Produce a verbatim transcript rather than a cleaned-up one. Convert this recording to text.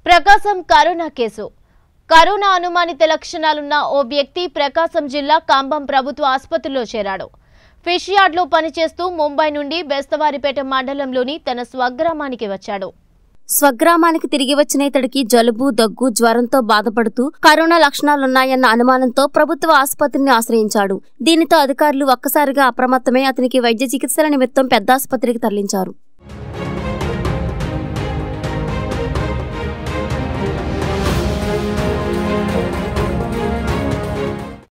ప్రకాశం corona case. Corona అనుమానిత లక్షణాలున్న ఓ వ్యక్తి ప్రకాశం జిల్లా కంబం ప్రభుత్వ ఆసుపత్రిలో చేరాడు. ఫిష్ యార్డ్లో పనిచేస్తూ ముంబై నుండి బెస్తవారిపేట మండలంలోని తన స్వగ్రామానికి వచ్చాడు. స్వగ్రామానికి తిరిగి వచ్చిన ఇతడికి జలుబు, దగ్గు, జ్వరంతో బాధపడుతూ కరోనా లక్షణాలున్నాయన్న అనుమానంతో ప్రభుత్వ ఆసుపత్రిని ఆశ్రయించాడు. దీనితో అధికారులు ఒక్కసారిగా అప్రమత్తమై అతనికి వైద్య చికిత్సల నిమిత్తం పెద్ద ఆసుపత్రికి తరలించారు.